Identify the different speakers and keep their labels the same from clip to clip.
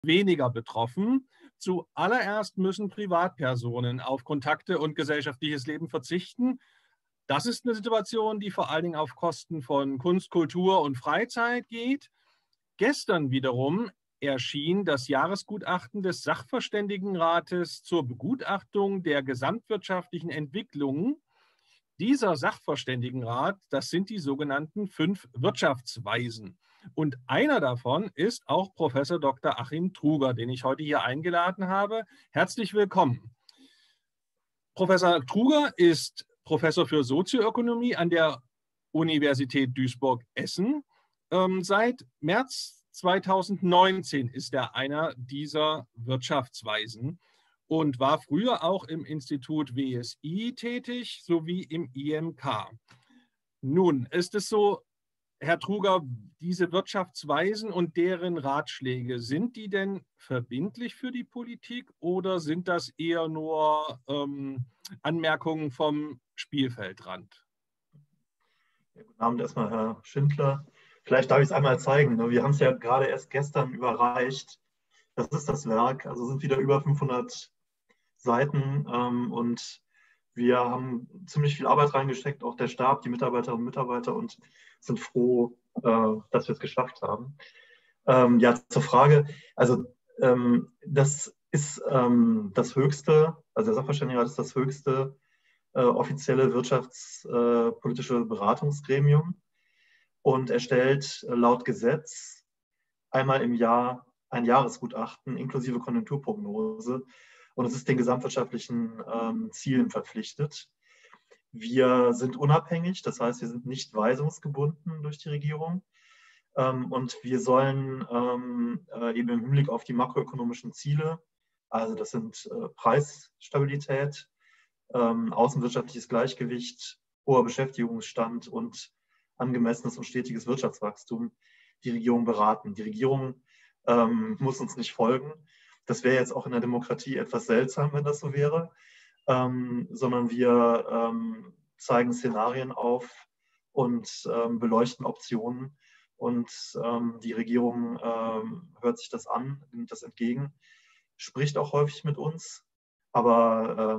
Speaker 1: weniger betroffen. Zuallererst müssen Privatpersonen auf Kontakte und gesellschaftliches Leben verzichten. Das ist eine Situation, die vor allen Dingen auf Kosten von Kunst, Kultur und Freizeit geht. Gestern wiederum erschien das Jahresgutachten des Sachverständigenrates zur Begutachtung der gesamtwirtschaftlichen Entwicklungen. Dieser Sachverständigenrat, das sind die sogenannten 5 Wirtschaftsweisen. Und einer davon ist auch Professor Dr. Achim Truger, den ich heute hier eingeladen habe. Herzlich willkommen. Professor Truger ist Professor für Sozioökonomie an der Universität Duisburg-Essen. Seit März 2019 ist er einer dieser Wirtschaftsweisen und war früher auch im Institut WSI tätig sowie im IMK. Nun ist es so, Herr Truger, diese Wirtschaftsweisen und deren Ratschläge, sind die denn verbindlich für die Politik oder sind das eher nur Anmerkungen vom Spielfeldrand?
Speaker 2: Ja, guten Abend erstmal, Herr Schindler. Vielleicht darf ich es einmal zeigen. Wir haben es ja gerade erst gestern überreicht. Das ist das Werk, also sind wieder über 500 Seiten und wir haben ziemlich viel Arbeit reingesteckt, auch der Stab, die Mitarbeiterinnen und Mitarbeiter, und sind froh, dass wir es geschafft haben. Ja, zur Frage, also das ist das höchste, also der Sachverständigenrat ist das höchste offizielle wirtschaftspolitische Beratungsgremium und erstellt laut Gesetz einmal im Jahr ein Jahresgutachten inklusive Konjunkturprognose, und es ist den gesamtwirtschaftlichen Zielen verpflichtet. Wir sind unabhängig, das heißt, wir sind nicht weisungsgebunden durch die Regierung, und wir sollen eben im Hinblick auf die makroökonomischen Ziele, also das sind Preisstabilität, außenwirtschaftliches Gleichgewicht, hoher Beschäftigungsstand und angemessenes und stetiges Wirtschaftswachstum, die Regierung beraten. Die Regierung muss uns nicht folgen. Das wäre jetzt auch in der Demokratie etwas seltsam, wenn das so wäre, sondern wir zeigen Szenarien auf und beleuchten Optionen. Und die Regierung hört sich das an, nimmt das entgegen, spricht auch häufig mit uns, aber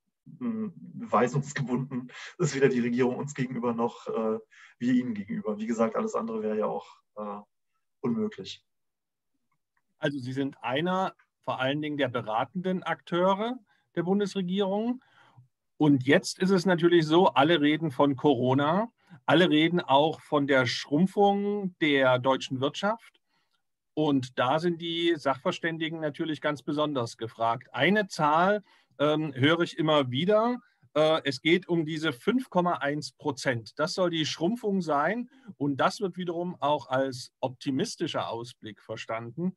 Speaker 2: weisungsgebunden ist weder die Regierung uns gegenüber noch wir ihnen gegenüber. Wie gesagt, alles andere wäre ja auch unmöglich.
Speaker 1: Also Sie sind einer vor allen Dingen der beratenden Akteure der Bundesregierung. Und jetzt ist es natürlich so, alle reden von Corona, alle reden auch von der Schrumpfung der deutschen Wirtschaft. Und da sind die Sachverständigen natürlich ganz besonders gefragt. Eine Zahl höre ich immer wieder. Es geht um diese 5,1%. Das soll die Schrumpfung sein. Und das wird wiederum auch als optimistischer Ausblick verstanden.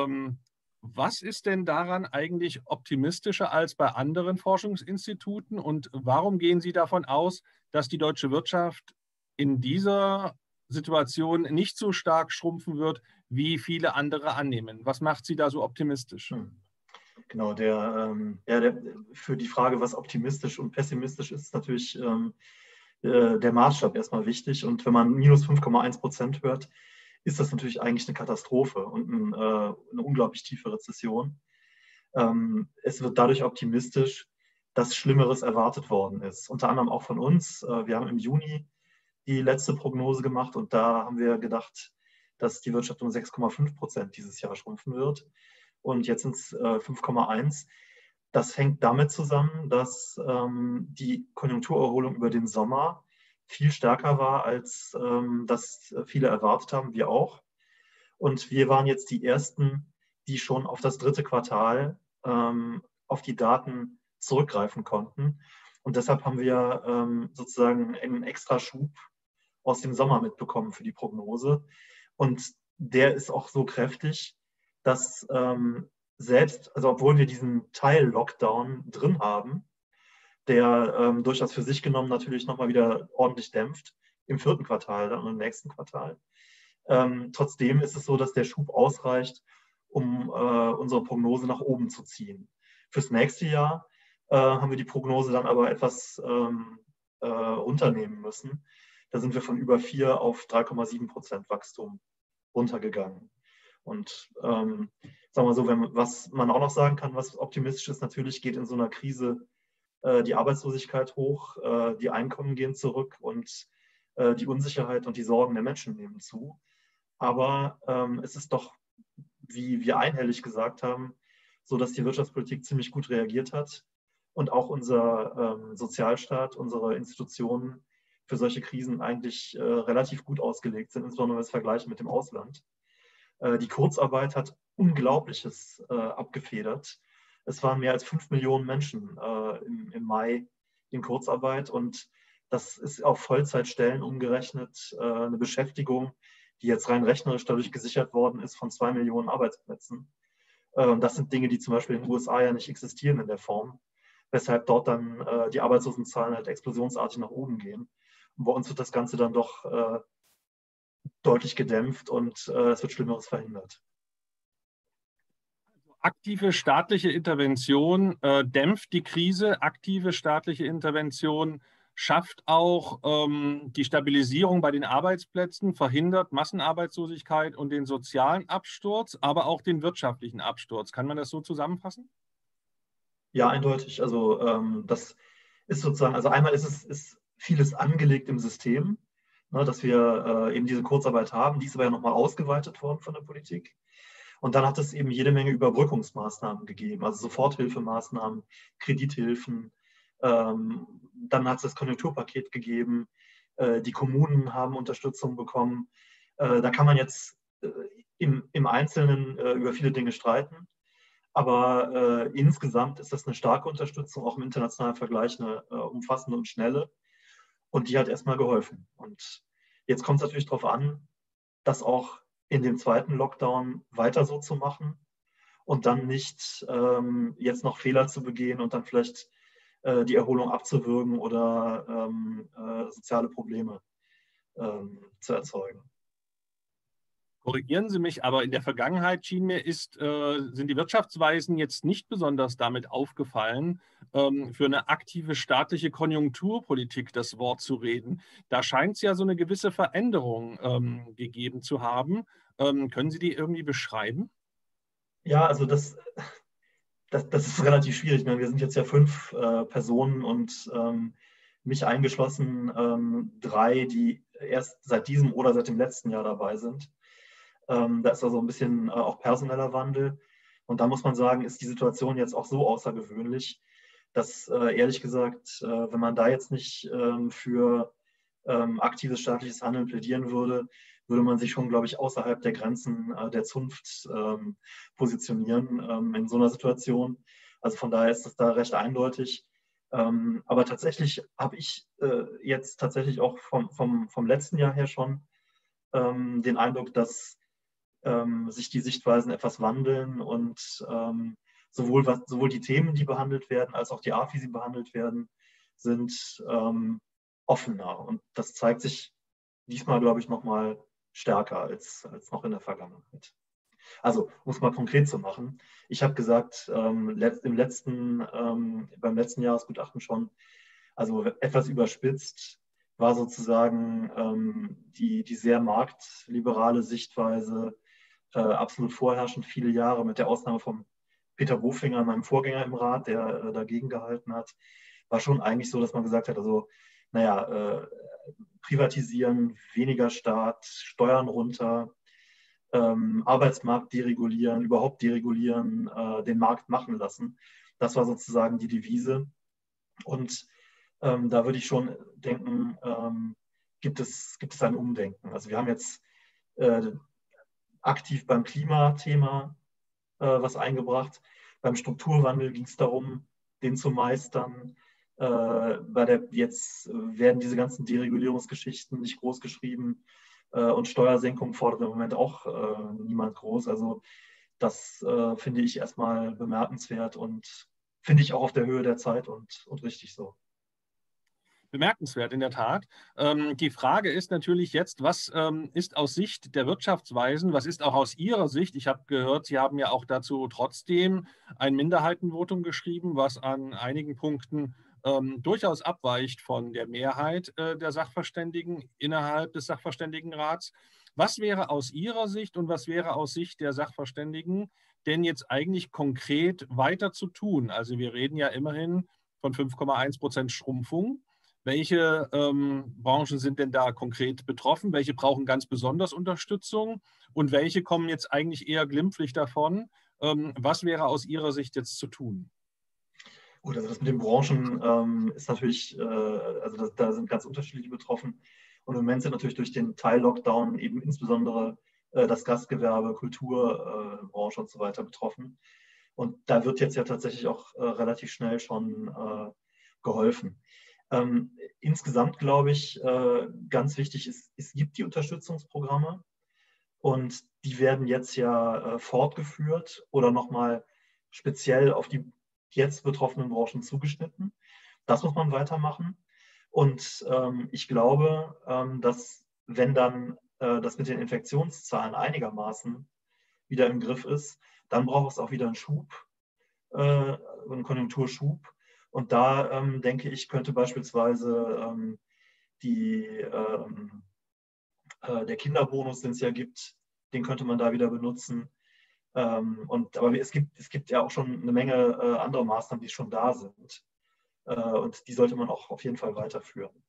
Speaker 1: Was ist denn daran eigentlich optimistischer als bei anderen Forschungsinstituten? Und warum gehen Sie davon aus, dass die deutsche Wirtschaft in dieser Situation nicht so stark schrumpfen wird, wie viele andere annehmen? Was macht Sie da so optimistisch?
Speaker 2: Genau, für die Frage, was optimistisch und pessimistisch ist, natürlich der Maßstab erstmal wichtig. Und wenn man minus 5,1% hört, ist das natürlich eigentlich eine Katastrophe und eine unglaublich tiefe Rezession. Es wird dadurch optimistisch, dass Schlimmeres erwartet worden ist. Unter anderem auch von uns. Wir haben im Juni die letzte Prognose gemacht und da haben wir gedacht, dass die Wirtschaft um 6,5% dieses Jahr schrumpfen wird. Und jetzt sind es 5,1. Das hängt damit zusammen, dass die Konjunkturerholung über den Sommer viel stärker war, als das viele erwartet haben, wir auch. Und wir waren jetzt die Ersten, die schon auf das dritte Quartal auf die Daten zurückgreifen konnten. Und deshalb haben wir sozusagen einen extra Schub aus dem Sommer mitbekommen für die Prognose. Und der ist auch so kräftig, dass selbst, also obwohl wir diesen Teil-Lockdown drin haben, der durchaus für sich genommen natürlich nochmal wieder ordentlich dämpft, im vierten Quartal dann und im nächsten Quartal. Trotzdem ist es so, dass der Schub ausreicht, um unsere Prognose nach oben zu ziehen. Fürs nächste Jahr haben wir die Prognose dann aber etwas runternehmen müssen. Da sind wir von über 4 auf 3,7% Wachstum runtergegangen. Und sagen wir mal so, was man auch noch sagen kann, was optimistisch ist, natürlich geht in so einer Krise die Arbeitslosigkeit hoch, die Einkommen gehen zurück und die Unsicherheit und die Sorgen der Menschen nehmen zu. Aber es ist doch, wie wir einhellig gesagt haben, so, dass die Wirtschaftspolitik ziemlich gut reagiert hat und auch unser Sozialstaat, unsere Institutionen für solche Krisen eigentlich relativ gut ausgelegt sind, insbesondere wenn wir es vergleichen mit dem Ausland. Die Kurzarbeit hat Unglaubliches abgefedert. Es waren mehr als 5 Millionen Menschen im Mai in Kurzarbeit und das ist auf Vollzeitstellen umgerechnet eine Beschäftigung, die jetzt rein rechnerisch dadurch gesichert worden ist von 2 Millionen Arbeitsplätzen. Das sind Dinge, die zum Beispiel in den USA ja nicht existieren in der Form, weshalb dort dann die Arbeitslosenzahlen halt explosionsartig nach oben gehen. Und bei uns wird das Ganze dann doch deutlich gedämpft und es wird Schlimmeres verhindert.
Speaker 1: Aktive staatliche Intervention dämpft die Krise, aktive staatliche Intervention schafft auch die Stabilisierung bei den Arbeitsplätzen, verhindert Massenarbeitslosigkeit und den sozialen Absturz, aber auch den wirtschaftlichen Absturz. Kann man das so zusammenfassen?
Speaker 2: Ja, eindeutig. Also das ist sozusagen, also einmal ist vieles angelegt im System, ne, dass wir eben diese Kurzarbeit haben, die ist aber ja nochmal ausgeweitet worden von der Politik. Und dann hat es eben jede Menge Überbrückungsmaßnahmen gegeben, also Soforthilfemaßnahmen, Kredithilfen. Dann hat es das Konjunkturpaket gegeben. Die Kommunen haben Unterstützung bekommen. Da kann man jetzt im Einzelnen über viele Dinge streiten. Aber insgesamt ist das eine starke Unterstützung, auch im internationalen Vergleich eine umfassende und schnelle. Und die hat erstmal geholfen. Und jetzt kommt es natürlich darauf an, das auch in dem zweiten Lockdown weiter so zu machen und dann nicht jetzt noch Fehler zu begehen und dann vielleicht die Erholung abzuwürgen oder soziale Probleme zu erzeugen.
Speaker 1: Korrigieren Sie mich, aber in der Vergangenheit schien mir, sind die Wirtschaftsweisen jetzt nicht besonders damit aufgefallen, für eine aktive staatliche Konjunkturpolitik das Wort zu reden. Da scheint es ja so eine gewisse Veränderung gegeben zu haben. Können Sie die irgendwie beschreiben?
Speaker 2: Ja, also das ist relativ schwierig. Ich meine, wir sind jetzt ja 5 Personen und mich eingeschlossen 3, die erst seit diesem oder seit dem letzten Jahr dabei sind. Da ist also ein bisschen auch personeller Wandel. Und da muss man sagen, ist die Situation jetzt auch so außergewöhnlich, dass ehrlich gesagt, wenn man da jetzt nicht für aktives staatliches Handeln plädieren würde, würde man sich schon, glaube ich, außerhalb der Grenzen der Zunft positionieren in so einer Situation. Also von daher ist das da recht eindeutig. Aber tatsächlich habe ich jetzt tatsächlich auch vom letzten Jahr her schon den Eindruck, dass sich die Sichtweisen etwas wandeln und sowohl die Themen, die behandelt werden, als auch die Art, wie sie behandelt werden, sind offener. Und das zeigt sich diesmal, glaube ich, noch mal stärker als noch in der Vergangenheit. Also, um es mal konkret zu machen, ich habe gesagt, beim letzten Jahresgutachten schon, also etwas überspitzt, war sozusagen die sehr marktliberale Sichtweise absolut vorherrschend viele Jahre, mit der Ausnahme von Peter Bofinger, meinem Vorgänger im Rat, der dagegen gehalten hat, war schon eigentlich so, dass man gesagt hat, also, naja, privatisieren, weniger Staat, Steuern runter, Arbeitsmarkt deregulieren, überhaupt deregulieren, den Markt machen lassen. Das war sozusagen die Devise. Und da würde ich schon denken, gibt es ein Umdenken. Also wir haben jetzt aktiv beim Klimathema was eingebracht. Beim Strukturwandel ging es darum, den zu meistern. Jetzt werden diese ganzen Deregulierungsgeschichten nicht groß geschrieben und Steuersenkung fordert im Moment auch niemand groß. Also das finde ich erstmal bemerkenswert und finde ich auch auf der Höhe der Zeit und richtig so.
Speaker 1: Bemerkenswert, in der Tat. Die Frage ist natürlich jetzt, was ist aus Sicht der Wirtschaftsweisen, was ist auch aus Ihrer Sicht? Ich habe gehört, Sie haben ja auch dazu trotzdem ein Minderheitenvotum geschrieben, was an einigen Punkten durchaus abweicht von der Mehrheit der Sachverständigen innerhalb des Sachverständigenrats. Was wäre aus Ihrer Sicht und was wäre aus Sicht der Sachverständigen denn jetzt eigentlich konkret weiter zu tun? Also wir reden ja immerhin von 5,1% Schrumpfung. Welche Branchen sind denn da konkret betroffen? Welche brauchen ganz besonders Unterstützung? Und welche kommen jetzt eigentlich eher glimpflich davon? Was wäre aus Ihrer Sicht jetzt zu tun?
Speaker 2: Gut, also das mit den Branchen ist natürlich, also da sind ganz unterschiedliche betroffen. Und im Moment sind natürlich durch den Teil-Lockdown eben insbesondere das Gastgewerbe, Kulturbranche und so weiter betroffen. Und da wird jetzt ja tatsächlich auch relativ schnell schon geholfen. Insgesamt glaube ich, ganz wichtig ist, es gibt die Unterstützungsprogramme und die werden jetzt ja fortgeführt oder nochmal speziell auf die jetzt betroffenen Branchen zugeschnitten. Das muss man weitermachen. Und ich glaube, dass wenn dann das mit den Infektionszahlen einigermaßen wieder im Griff ist, dann braucht es auch wieder einen Schub, einen Konjunkturschub. Und da denke ich, könnte beispielsweise der Kinderbonus, den es ja gibt, den könnte man da wieder benutzen. Aber es gibt ja auch schon eine Menge andere Maßnahmen, die schon da sind. Und die sollte man auch auf jeden Fall weiterführen.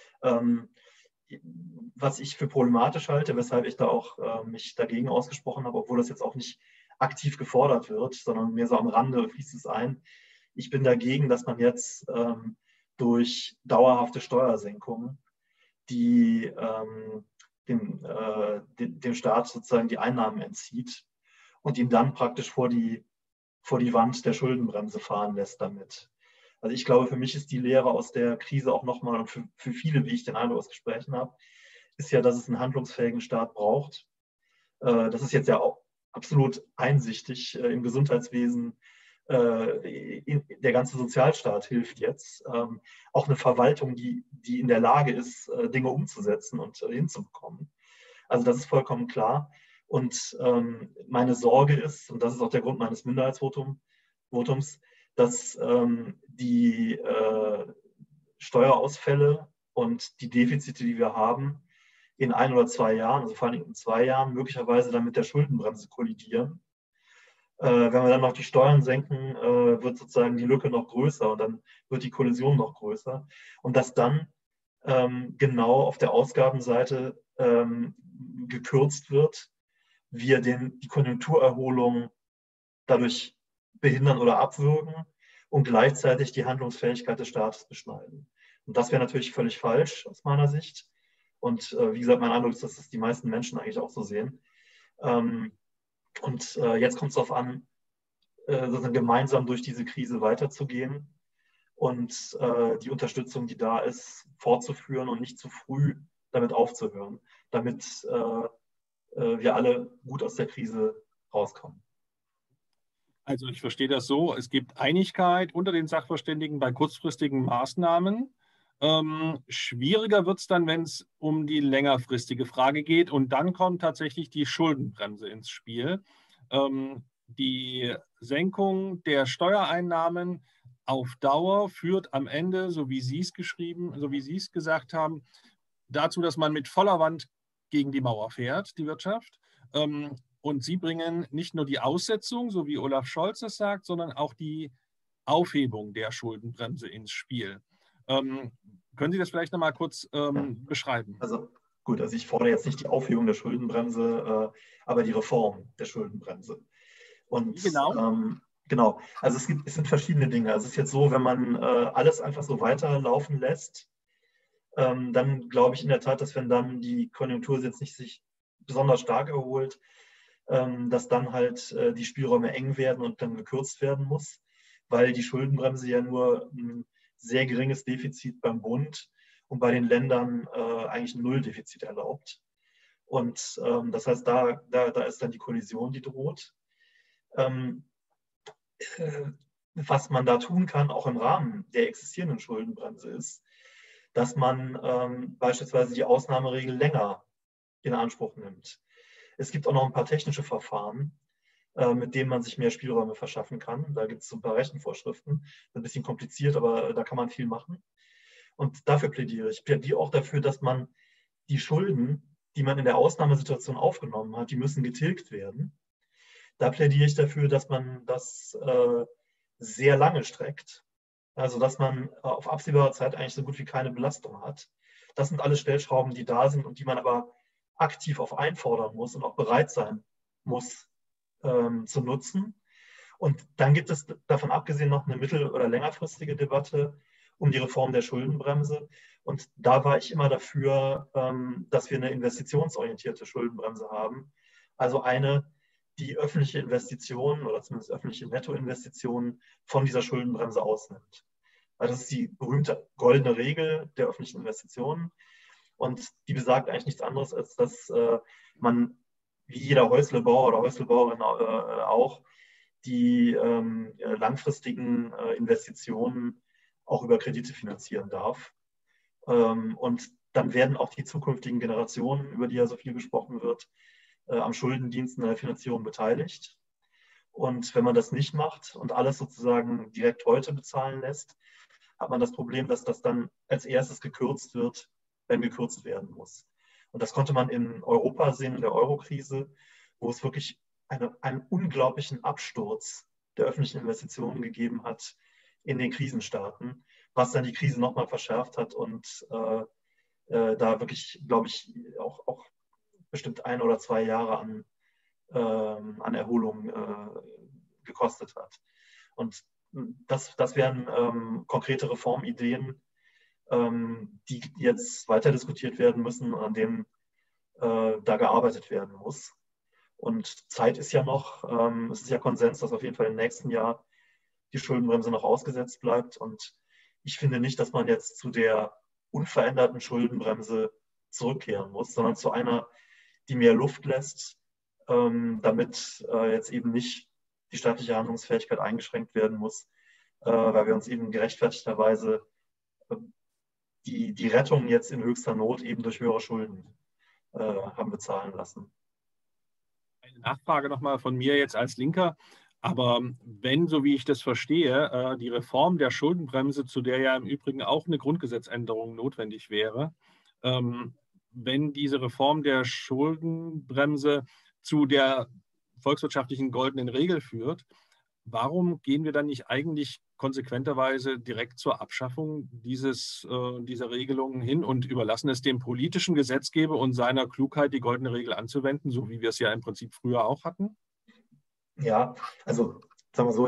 Speaker 2: Was ich für problematisch halte, weshalb ich da auch mich dagegen ausgesprochen habe, obwohl das jetzt auch nicht aktiv gefordert wird, sondern mehr so am Rande fließt es ein. Ich bin dagegen, dass man jetzt durch dauerhafte Steuersenkungen dem Staat sozusagen die Einnahmen entzieht und ihn dann praktisch vor die Wand der Schuldenbremse fahren lässt damit. Also ich glaube, für mich ist die Lehre aus der Krise auch nochmal, und für viele, wie ich den Eindruck aus Gesprächen habe, ist ja, dass es einen handlungsfähigen Staat braucht. Das ist jetzt ja auch absolut einsichtig im Gesundheitswesen. Der ganze Sozialstaat hilft jetzt. Auch eine Verwaltung, die in der Lage ist, Dinge umzusetzen und hinzubekommen. Also das ist vollkommen klar. Und meine Sorge ist, und das ist auch der Grund meines Minderheitsvotums, dass die Steuerausfälle und die Defizite, die wir haben, in 1 oder 2 Jahren, also vor allem in 2 Jahren, möglicherweise dann mit der Schuldenbremse kollidieren. Wenn wir dann noch die Steuern senken, wird sozusagen die Lücke noch größer und dann wird die Kollision noch größer. Und dass dann genau auf der Ausgabenseite gekürzt wird, wir die Konjunkturerholung dadurch behindern oder abwürgen und gleichzeitig die Handlungsfähigkeit des Staates beschneiden. Und das wäre natürlich völlig falsch aus meiner Sicht. Und wie gesagt, mein Eindruck ist, dass das die meisten Menschen eigentlich auch so sehen. Und jetzt kommt es darauf an, sozusagen gemeinsam durch diese Krise weiterzugehen und die Unterstützung, die da ist, fortzuführen und nicht zu früh damit aufzuhören, damit wir alle gut aus der Krise rauskommen.
Speaker 1: Also ich verstehe das so, es gibt Einigkeit unter den Sachverständigen bei kurzfristigen Maßnahmen. Schwieriger wird es dann, wenn es um die längerfristige Frage geht. Und dann kommt tatsächlich die Schuldenbremse ins Spiel. Die Senkung der Steuereinnahmen auf Dauer führt am Ende, so wie Sie es gesagt haben, dazu, dass man mit voller Wand gegen die Mauer fährt, die Wirtschaft. Und Sie bringen nicht nur die Aussetzung, so wie Olaf Scholz es sagt, sondern auch die Aufhebung der Schuldenbremse ins Spiel. Können Sie das vielleicht noch mal kurz beschreiben?
Speaker 2: Also gut, also ich fordere jetzt nicht die Aufhebung der Schuldenbremse, aber die Reform der Schuldenbremse. Und genau, also es sind verschiedene Dinge. Also es ist jetzt so, wenn man alles einfach so weiterlaufen lässt, dann glaube ich in der Tat, dass wenn dann die Konjunktur jetzt nicht sich besonders stark erholt, dass dann halt die Spielräume eng werden und dann gekürzt werden muss, weil die Schuldenbremse ja nur ein sehr geringes Defizit beim Bund und bei den Ländern eigentlich ein Nulldefizit erlaubt. Und das heißt, da ist dann die Kollision, die droht. Was man da tun kann, auch im Rahmen der existierenden Schuldenbremse, ist, dass man beispielsweise die Ausnahmeregel länger in Anspruch nimmt. Es gibt auch noch ein paar technische Verfahren, mit denen man sich mehr Spielräume verschaffen kann. Da gibt es so ein paar Rechenvorschriften. Das ist ein bisschen kompliziert, aber da kann man viel machen. Und dafür plädiere ich. Ich plädiere auch dafür, dass man die Schulden die man in der Ausnahmesituation aufgenommen hat, die müssen getilgt werden. Da plädiere ich dafür, dass man das sehr lange streckt. Also dass man auf absehbare Zeit eigentlich so gut wie keine Belastung hat. Das sind alles Stellschrauben, die da sind und die man aber aktiv auch einfordern muss und auch bereit sein muss zu nutzen. Und dann gibt es davon abgesehen noch eine mittel- oder längerfristige Debatte um die Reform der Schuldenbremse. Und da war ich immer dafür, dass wir eine investitionsorientierte Schuldenbremse haben. Also eine, die öffentliche Investitionen oder zumindest öffentliche Nettoinvestitionen von dieser Schuldenbremse ausnimmt. Also das ist die berühmte goldene Regel der öffentlichen Investitionen. Und die besagt eigentlich nichts anderes, als dass man, wie jeder Häuslebauer oder Häuslebauerin auch, die langfristigen Investitionen auch über Kredite finanzieren darf. Und dann werden auch die zukünftigen Generationen, über die ja so viel gesprochen wird, am Schuldendienst in der Finanzierung beteiligt. Und wenn man das nicht macht und alles sozusagen direkt heute bezahlen lässt, hat man das Problem, dass das dann als erstes gekürzt wird, wenn gekürzt werden muss. Und das konnte man in Europa sehen, in der Eurokrise, wo es wirklich einen unglaublichen Absturz der öffentlichen Investitionen gegeben hat in den Krisenstaaten, was dann die Krise nochmal verschärft hat und da wirklich, glaube ich, auch bestimmt 1 oder 2 Jahre an Erholung gekostet hat. Und das wären konkrete Reformideen, die jetzt weiter diskutiert werden müssen und an denen da gearbeitet werden muss. Und Zeit ist ja noch, es ist ja Konsens, dass auf jeden Fall im nächsten Jahr die Schuldenbremse noch ausgesetzt bleibt. Und ich finde nicht, dass man jetzt zu der unveränderten Schuldenbremse zurückkehren muss, sondern zu einer, die mehr Luft lässt, damit jetzt eben nicht die staatliche Handlungsfähigkeit eingeschränkt werden muss, weil wir uns eben gerechtfertigterweise die Rettung jetzt in höchster Not eben durch höhere Schulden haben bezahlen lassen.
Speaker 1: Eine Nachfrage nochmal von mir jetzt als Linker. Aber wenn, so wie ich das verstehe, die Reform der Schuldenbremse, zu der ja im Übrigen auch eine Grundgesetzänderung notwendig wäre, wenn diese Reform der Schuldenbremse zu der volkswirtschaftlichen goldenen Regel führt, warum gehen wir dann nicht eigentlich konsequenterweise direkt zur Abschaffung dieser Regelungen hin und überlassen es dem politischen Gesetzgeber und seiner Klugheit, die goldene Regel anzuwenden, so wie wir es ja im Prinzip früher auch hatten?
Speaker 2: Ja, also sagen wir so,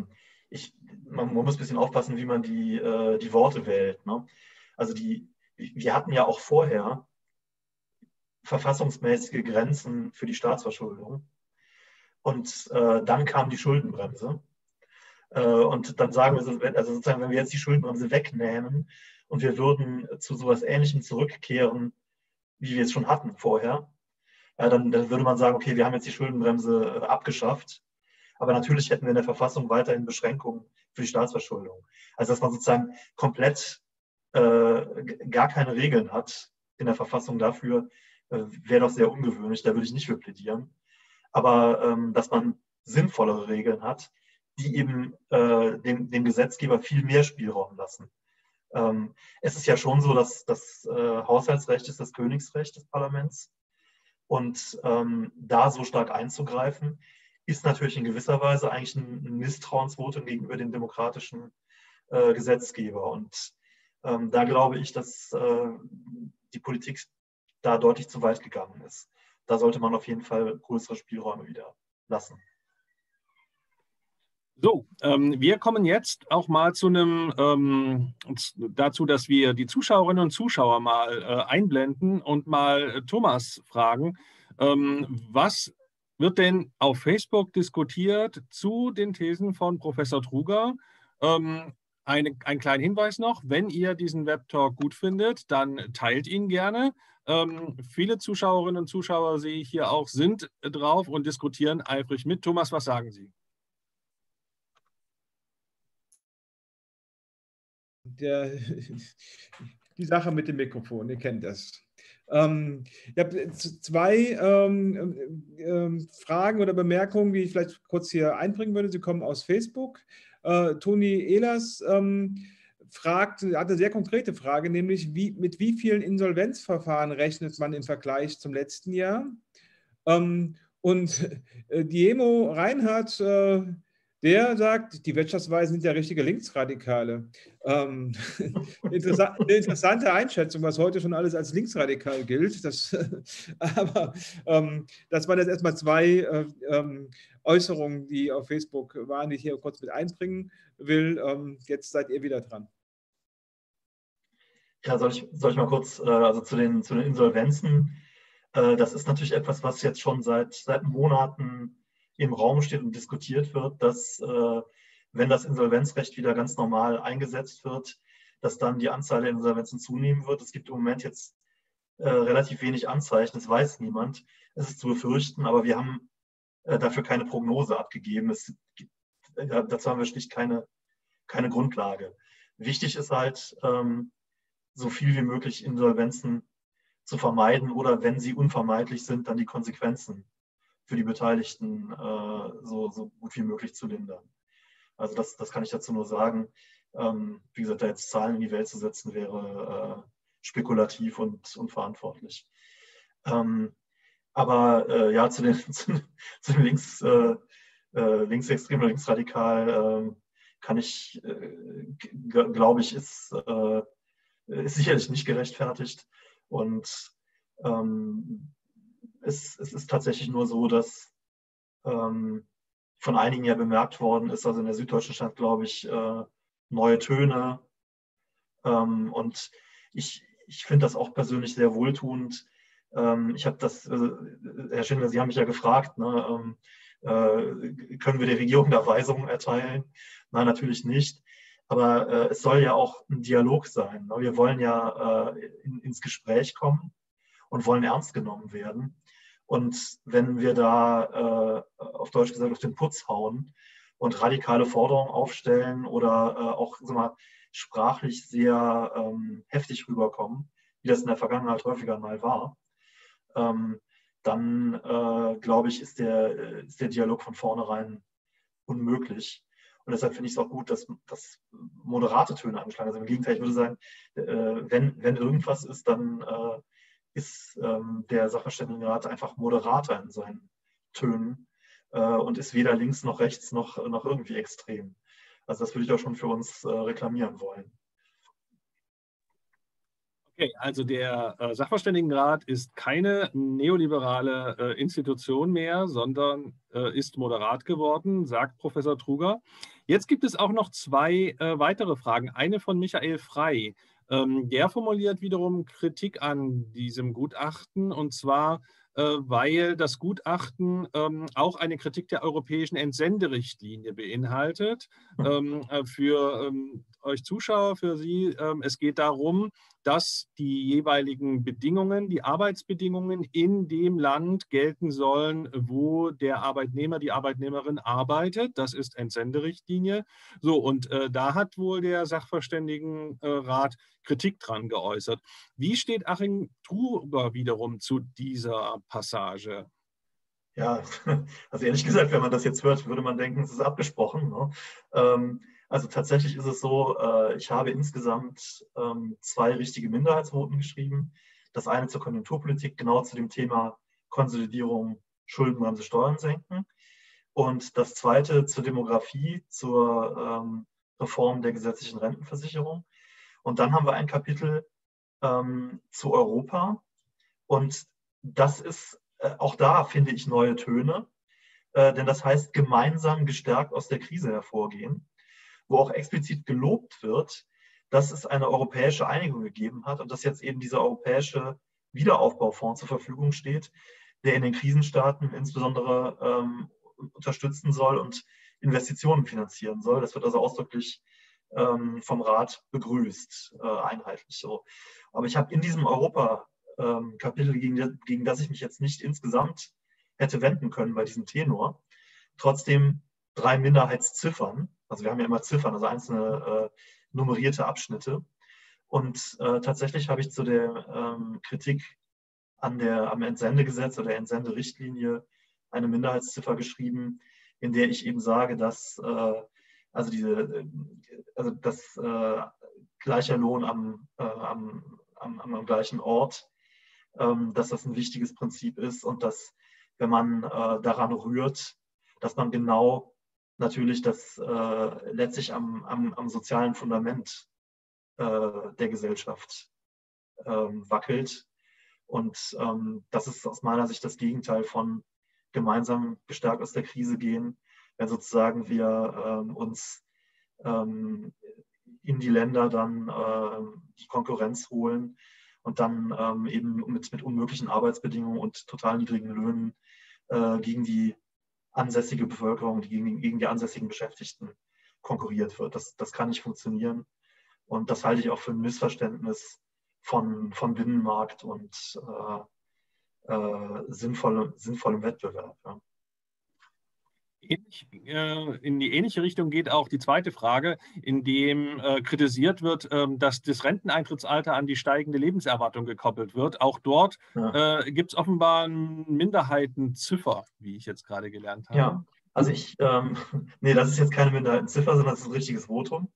Speaker 2: man muss ein bisschen aufpassen, wie man die Worte wählt. Ne? Also wir hatten ja auch vorher verfassungsmäßige Grenzen für die Staatsverschuldung. Und dann kam die Schuldenbremse. Und dann sagen wir, also sozusagen, wenn wir jetzt die Schuldenbremse wegnehmen und wir würden zu sowas Ähnlichem zurückkehren, wie wir es schon hatten vorher, dann würde man sagen, okay, wir haben jetzt die Schuldenbremse abgeschafft. Aber natürlich hätten wir in der Verfassung weiterhin Beschränkungen für die Staatsverschuldung. Also dass man sozusagen komplett gar keine Regeln hat in der Verfassung dafür, wäre doch sehr ungewöhnlich, da würde ich nicht für plädieren. Aber dass man sinnvollere Regeln hat, die eben dem Gesetzgeber viel mehr Spielraum lassen. Es ist ja schon so, dass das Haushaltsrecht ist das Königsrecht des Parlaments. Und da so stark einzugreifen, ist natürlich in gewisser Weise eigentlich ein Misstrauensvotum gegenüber dem demokratischen Gesetzgeber. Und da glaube ich, dass die Politik da deutlich zu weit gegangen ist. Da sollte man auf jeden Fall größere Spielräume wieder lassen.
Speaker 1: So, wir kommen jetzt auch mal dazu, dass wir die Zuschauerinnen und Zuschauer mal einblenden und mal Thomas fragen, was wird denn auf Facebook diskutiert zu den Thesen von Professor Truger? Ein kleiner Hinweis noch, wenn ihr diesen Webtalk gut findet, dann teilt ihn gerne. Viele Zuschauerinnen und Zuschauer, sehe ich hier auch, sind drauf und diskutieren eifrig mit. Thomas, was sagen Sie?
Speaker 3: Die Sache mit dem Mikrofon, ihr kennt das. Ich habe 2 Fragen oder Bemerkungen, die ich vielleicht kurz hier einbringen würde. Sie kommen aus Facebook. Toni Ehlers hat eine sehr konkrete Frage, nämlich mit wie vielen Insolvenzverfahren rechnet man im Vergleich zum letzten Jahr? Und Diemo Reinhardt, der sagt, die Wirtschaftsweisen sind ja richtige Linksradikale. Eine interessante Einschätzung, was heute schon alles als linksradikal gilt. Aber das waren jetzt erstmal zwei Äußerungen, die auf Facebook waren, die ich hier kurz mit einbringen will. Jetzt seid ihr wieder dran.
Speaker 2: Ja, soll ich mal kurz, also zu den Insolvenzen. Das ist natürlich etwas, was jetzt schon seit Monaten im Raum steht und diskutiert wird, dass, wenn das Insolvenzrecht wieder ganz normal eingesetzt wird, dass dann die Anzahl der Insolvenzen zunehmen wird. Es gibt im Moment jetzt relativ wenig Anzeichen, das weiß niemand. Es ist zu befürchten, aber wir haben dafür keine Prognose abgegeben. Dazu haben wir schlicht keine Grundlage. Wichtig ist halt, so viel wie möglich Insolvenzen zu vermeiden oder wenn sie unvermeidlich sind, dann die Konsequenzen für die Beteiligten so gut wie möglich zu lindern. Also das kann ich dazu nur sagen. Wie gesagt, da jetzt Zahlen in die Welt zu setzen, wäre spekulativ und unverantwortlich. Aber ja, zu den linksextrem oder linksradikal kann ich, glaube ich, ist sicherlich nicht gerechtfertigt. Und es ist tatsächlich nur so, dass von einigen ja bemerkt worden ist, also in der Süddeutschen Stadt, glaube ich, neue Töne. Und ich finde das auch persönlich sehr wohltuend. Ich habe das, Herr Schindler, Sie haben mich ja gefragt, ne, können wir der Regierung da Weisungen erteilen? Nein, natürlich nicht. Aber es soll ja auch ein Dialog sein. Ne? Wir wollen ja ins Gespräch kommen und wollen ernst genommen werden. Und wenn wir da auf Deutsch gesagt auf den Putz hauen und radikale Forderungen aufstellen oder auch so mal sprachlich sehr heftig rüberkommen, wie das in der Vergangenheit häufiger mal war, dann glaube ich, ist der Dialog von vornherein unmöglich. Und deshalb finde ich es auch gut, dass moderate Töne angeschlagen sind. Also im Gegenteil, ich würde sagen, wenn irgendwas ist, dann ist der Sachverständigenrat einfach moderater in seinen Tönen und ist weder links noch rechts noch irgendwie extrem. Also das würde ich auch schon für uns reklamieren wollen.
Speaker 1: Okay, also der Sachverständigenrat ist keine neoliberale Institution mehr, sondern ist moderat geworden, sagt Professor Truger. Jetzt gibt es auch noch zwei weitere Fragen. Eine von Michael Frey. Der formuliert wiederum Kritik an diesem Gutachten, und zwar, weil das Gutachten auch eine Kritik der europäischen Entsenderichtlinie beinhaltet. Für euch Zuschauer, für Sie, es geht darum, dass die jeweiligen Bedingungen, die Arbeitsbedingungen in dem Land gelten sollen, wo der Arbeitnehmer, die Arbeitnehmerin arbeitet. Das ist Entsenderichtlinie. So, und da hat wohl der Sachverständigenrat Kritik dran geäußert. Wie steht Achim Truger wiederum zu dieser Passage?
Speaker 2: Ja, also ehrlich gesagt, wenn man das jetzt hört, würde man denken, es ist abgesprochen. Ne? Also tatsächlich ist es so, ich habe insgesamt 2 richtige Minderheitsvoten geschrieben. Das eine zur Konjunkturpolitik, genau zu dem Thema Konsolidierung, Schuldenbremse, Steuern senken. Und das zweite zur Demografie, zur Reform der gesetzlichen Rentenversicherung. Und dann haben wir ein Kapitel zu Europa. Und das ist auch da, finde ich, neue Töne. Denn das heißt, gemeinsam gestärkt aus der Krise hervorgehen, wo auch explizit gelobt wird, dass es eine europäische Einigung gegeben hat und dass jetzt eben dieser europäische Wiederaufbaufonds zur Verfügung steht, der in den Krisenstaaten insbesondere unterstützen soll und Investitionen finanzieren soll. Das wird also ausdrücklich vom Rat begrüßt, einheitlich so. Aber ich habe in diesem Europa-Kapitel, gegen das ich mich jetzt nicht insgesamt hätte wenden können bei diesem Tenor, trotzdem 3 Minderheitsziffern. Also wir haben ja immer Ziffern, also einzelne nummerierte Abschnitte. Und tatsächlich habe ich zu der Kritik am Entsendegesetz oder der Entsenderichtlinie eine Minderheitsziffer geschrieben, in der ich eben sage, dass gleicher Lohn am gleichen Ort, dass das ein wichtiges Prinzip ist und dass, wenn man daran rührt, dass man genau natürlich das letztlich am sozialen Fundament der Gesellschaft wackelt. Und das ist aus meiner Sicht das Gegenteil von gemeinsam gestärkt aus der Krise gehen, wenn sozusagen wir uns in die Länder dann die Konkurrenz holen und dann eben mit unmöglichen Arbeitsbedingungen und total niedrigen Löhnen gegen die ansässige Bevölkerung, gegen die ansässigen Beschäftigten konkurriert wird. Das kann nicht funktionieren. Und das halte ich auch für ein Missverständnis von Binnenmarkt und sinnvollem Wettbewerb. Ja.
Speaker 1: In die ähnliche Richtung geht auch die zweite Frage, in dem kritisiert wird, dass das Renteneintrittsalter an die steigende Lebenserwartung gekoppelt wird. Auch dort gibt es offenbar einen Minderheitenziffer, wie ich jetzt gerade gelernt habe.
Speaker 2: Ja, also nee, das ist jetzt keine Minderheitenziffer, sondern das ist ein richtiges Votum.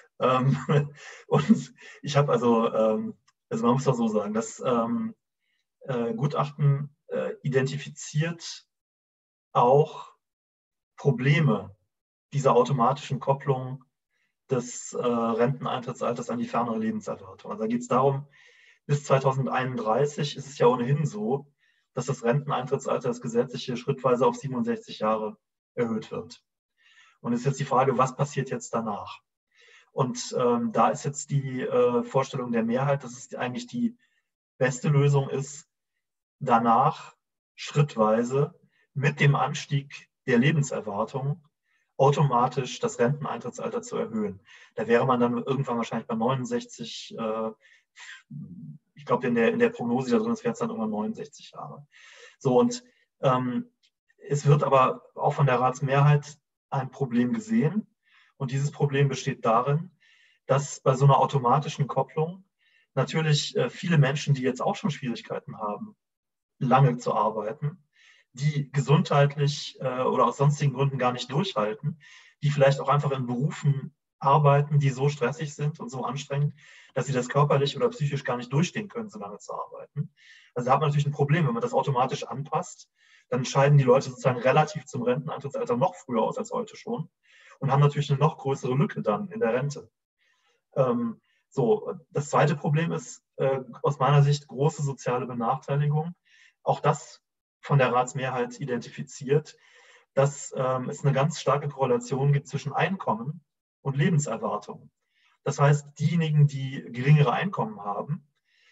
Speaker 2: Und ich habe also man muss doch so sagen, das Gutachten identifiziert auch Probleme dieser automatischen Kopplung des Renteneintrittsalters an die fernere Lebenserwartung. Also da geht es darum, bis 2031 ist es ja ohnehin so, dass das Renteneintrittsalter, das gesetzliche, schrittweise auf 67 Jahre erhöht wird. Und es ist jetzt die Frage, was passiert jetzt danach? Und da ist jetzt die Vorstellung der Mehrheit, dass es eigentlich die beste Lösung ist, danach schrittweise mit dem Anstieg der Lebenserwartung automatisch das Renteneintrittsalter zu erhöhen. Da wäre man dann irgendwann wahrscheinlich bei 69, ich glaube in der Prognose da drin wären es dann irgendwann 69 Jahre. So, und es wird aber auch von der Ratsmehrheit ein Problem gesehen. Und dieses Problem besteht darin, dass bei so einer automatischen Kopplung natürlich viele Menschen, die jetzt auch schon Schwierigkeiten haben, lange zu arbeiten, die gesundheitlich oder aus sonstigen Gründen gar nicht durchhalten, die vielleicht auch einfach in Berufen arbeiten, die so stressig sind und so anstrengend, dass sie das körperlich oder psychisch gar nicht durchstehen können, so lange zu arbeiten. Also da hat man natürlich ein Problem, wenn man das automatisch anpasst, dann scheiden die Leute sozusagen relativ zum Renteneintrittsalter noch früher aus als heute schon und haben natürlich eine noch größere Lücke dann in der Rente. So, das zweite Problem ist aus meiner Sicht große soziale Benachteiligung. Auch das von der Ratsmehrheit identifiziert, dass es eine ganz starke Korrelation gibt zwischen Einkommen und Lebenserwartung. Das heißt, diejenigen, die geringere Einkommen haben,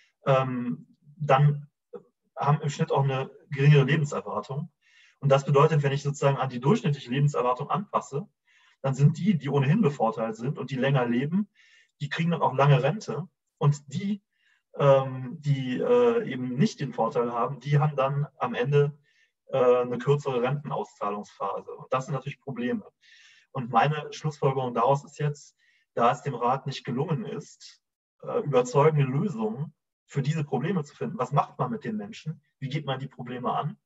Speaker 2: dann haben im Schnitt auch eine geringere Lebenserwartung. Und das bedeutet, wenn ich sozusagen an die durchschnittliche Lebenserwartung anpasse, dann sind die ohnehin bevorteilt sind und die länger leben, die kriegen dann auch lange Rente. Und die eben nicht den Vorteil haben, die haben dann am Ende eine kürzere Rentenauszahlungsphase. Und das sind natürlich Probleme. Und meine Schlussfolgerung daraus ist jetzt, da es dem Rat nicht gelungen ist, überzeugende Lösungen für diese Probleme zu finden. Was macht man mit den Menschen? Wie geht man die Probleme an?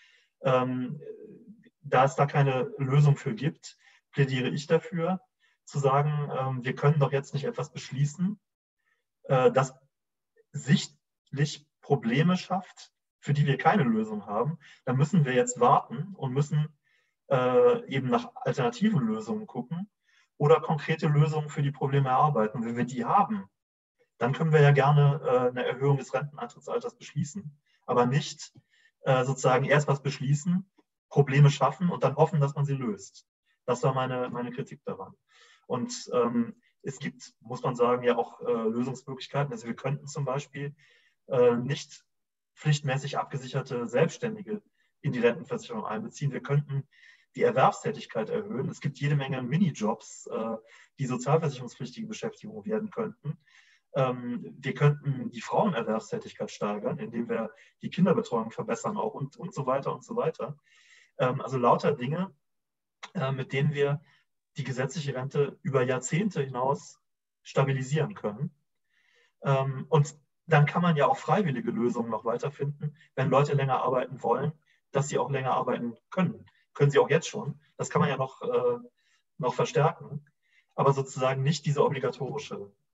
Speaker 2: Da es da keine Lösung für gibt, plädiere ich dafür, zu sagen, wir können doch jetzt nicht etwas beschließen, das sichtlich Probleme schafft, für die wir keine Lösung haben. Dann müssen wir jetzt warten und müssen eben nach alternativen Lösungen gucken oder konkrete Lösungen für die Probleme erarbeiten. Und wenn wir die haben, dann können wir ja gerne eine Erhöhung des Renteneintrittsalters beschließen, aber nicht sozusagen erst was beschließen, Probleme schaffen und dann hoffen, dass man sie löst. Das war meine Kritik daran. Und es gibt, muss man sagen, ja auch Lösungsmöglichkeiten. Also wir könnten zum Beispiel nicht pflichtmäßig abgesicherte Selbstständige in die Rentenversicherung einbeziehen. Wir könnten die Erwerbstätigkeit erhöhen. Es gibt jede Menge Minijobs, die sozialversicherungspflichtige Beschäftigung werden könnten. Wir könnten die Frauenerwerbstätigkeit steigern, indem wir die Kinderbetreuung verbessern auch und so weiter und so weiter. Also lauter Dinge, mit denen wir die gesetzliche Rente über Jahrzehnte hinaus stabilisieren können. Und dann kann man ja auch freiwillige Lösungen noch weiterfinden, wenn Leute länger arbeiten wollen, dass sie auch länger arbeiten können. Können sie auch jetzt schon. Das kann man ja noch verstärken. Aber sozusagen nicht diese obligatorische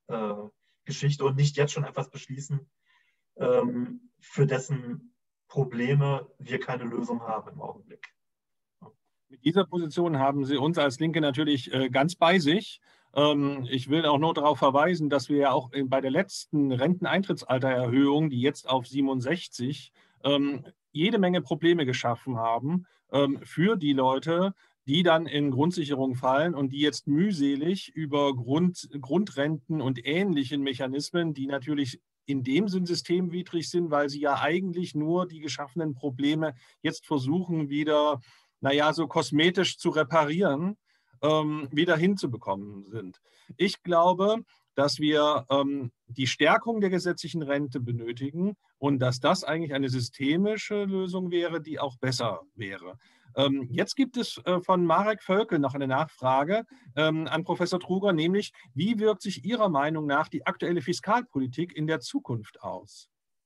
Speaker 2: Geschichte und nicht jetzt schon etwas beschließen, für dessen Probleme wir keine Lösung haben im Augenblick.
Speaker 1: Mit dieser Position haben Sie uns als Linke natürlich ganz bei sich. Ich will auch nur darauf verweisen, dass wir ja auch bei der letzten Renteneintrittsaltererhöhung, die jetzt auf 67, jede Menge Probleme geschaffen haben für die Leute, die dann in Grundsicherung fallen und die jetzt mühselig über Grundrenten und ähnlichen Mechanismen, die natürlich in dem Sinn systemwidrig sind, weil sie ja eigentlich nur die geschaffenen Probleme jetzt versuchen, wieder, naja, so kosmetisch zu reparieren, wieder hinzubekommen sind. Ich glaube, dass wir die Stärkung der gesetzlichen Rente benötigen und dass das eigentlich eine systemische Lösung wäre, die auch besser wäre. Jetzt gibt es von Marek Völkel noch eine Nachfrage an Professor Truger, nämlich, wie wirkt sich Ihrer Meinung nach die aktuelle Fiskalpolitik in der Zukunft aus?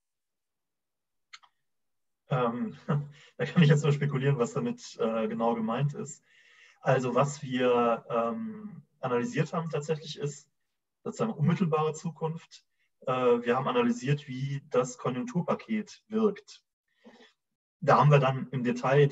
Speaker 2: Da kann ich jetzt nur spekulieren, was damit genau gemeint ist. Also was wir analysiert haben tatsächlich ist sozusagen unmittelbare Zukunft. Wir haben analysiert, wie das Konjunkturpaket wirkt. Da haben wir dann im Detail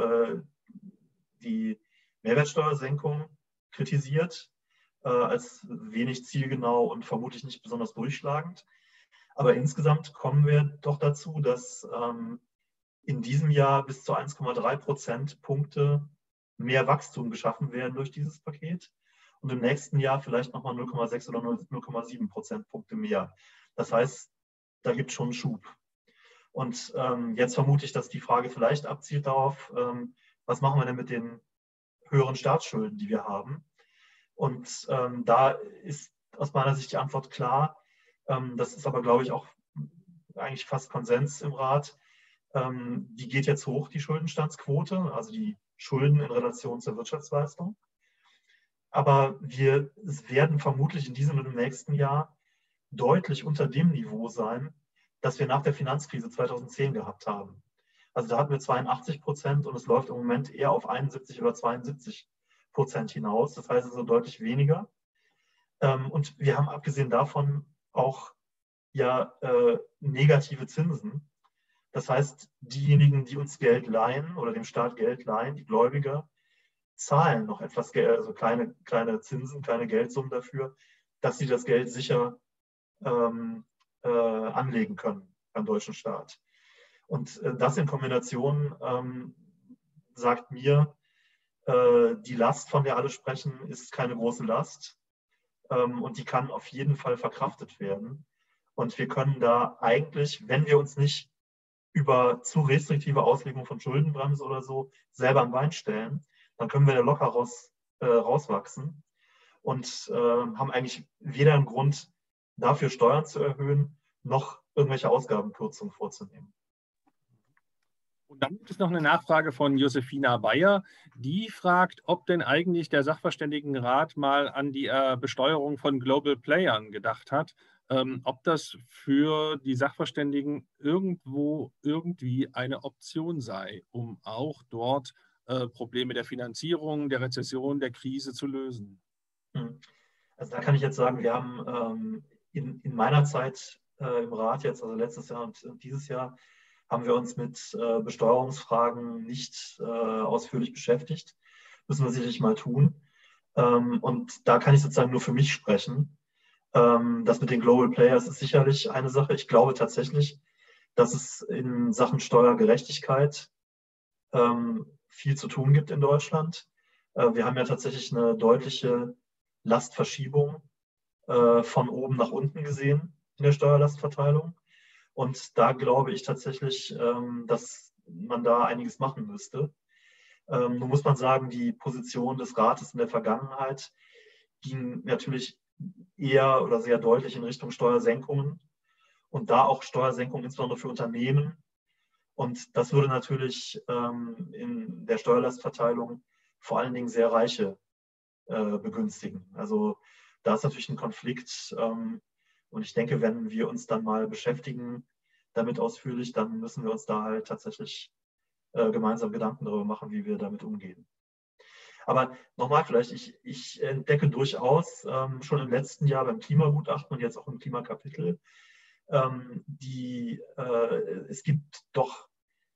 Speaker 2: die Mehrwertsteuersenkung kritisiert, als wenig zielgenau und vermutlich nicht besonders durchschlagend. Aber insgesamt kommen wir doch dazu, dass in diesem Jahr bis zu 1,3 Prozentpunkte mehr Wachstum geschaffen werden durch dieses Paket und im nächsten Jahr vielleicht nochmal 0,6 oder 0,7 Prozentpunkte mehr. Das heißt, da gibt es schon einen Schub. Und jetzt vermute ich, dass die Frage vielleicht abzielt darauf, was machen wir denn mit den höheren Staatsschulden, die wir haben? Und da ist aus meiner Sicht die Antwort klar. Das ist aber, glaube ich, auch eigentlich fast Konsens im Rat. Die geht jetzt hoch, die Schuldenstandsquote, also die Schulden in Relation zur Wirtschaftsleistung. Aber wir werden vermutlich in diesem und im nächsten Jahr deutlich unter dem Niveau sein, das wir nach der Finanzkrise 2010 gehabt haben. Also da hatten wir 82% und es läuft im Moment eher auf 71 oder 72% hinaus. Das heißt also deutlich weniger. Und wir haben abgesehen davon auch ja negative Zinsen. Das heißt, diejenigen, die uns Geld leihen oder dem Staat Geld leihen, die Gläubiger, zahlen noch etwas Geld, also kleine Zinsen, kleine Geldsummen dafür, dass sie das Geld sicher anlegen können beim deutschen Staat. Und das in Kombination sagt mir, die Last, von der alle sprechen, ist keine große Last und die kann auf jeden Fall verkraftet werden. Und wir können da eigentlich, wenn wir uns nicht über zu restriktive Auslegung von Schuldenbremse oder so selber am Bein stellen, dann können wir da locker rauswachsen und haben eigentlich weder einen Grund dafür, Steuern zu erhöhen, noch irgendwelche Ausgabenkürzungen vorzunehmen.
Speaker 1: Und dann gibt es noch eine Nachfrage von Josefina Bayer. Die fragt, ob denn eigentlich der Sachverständigenrat mal an die Besteuerung von Global Playern gedacht hat, ob das für die Sachverständigen irgendwie eine Option sei, um auch dort Probleme der Finanzierung, der Rezession, der Krise zu lösen.
Speaker 2: Also da kann ich jetzt sagen, wir haben in meiner Zeit im Rat jetzt, also letztes Jahr und dieses Jahr, haben wir uns mit Besteuerungsfragen nicht ausführlich beschäftigt. Müssen wir sicherlich mal tun. Und da kann ich sozusagen nur für mich sprechen. Das mit den Global Players ist sicherlich eine Sache. Ich glaube tatsächlich, dass es in Sachen Steuergerechtigkeit viel zu tun gibt in Deutschland. Wir haben ja tatsächlich eine deutliche Lastverschiebung von oben nach unten gesehen in der Steuerlastverteilung. Und da glaube ich tatsächlich, dass man da einiges machen müsste. Nun muss man sagen, die Position des Rates in der Vergangenheit ging natürlich eher oder sehr deutlich in Richtung Steuersenkungen und da auch Steuersenkungen insbesondere für Unternehmen. Und das würde natürlich in der Steuerlastverteilung vor allen Dingen sehr Reiche begünstigen. Also da ist natürlich ein Konflikt. Und ich denke, wenn wir uns dann mal beschäftigen damit ausführlich, dann müssen wir uns da halt tatsächlich gemeinsam Gedanken darüber machen, wie wir damit umgehen. Aber nochmal vielleicht, ich entdecke durchaus schon im letzten Jahr beim Klimagutachten und jetzt auch im Klimakapitel, es gibt doch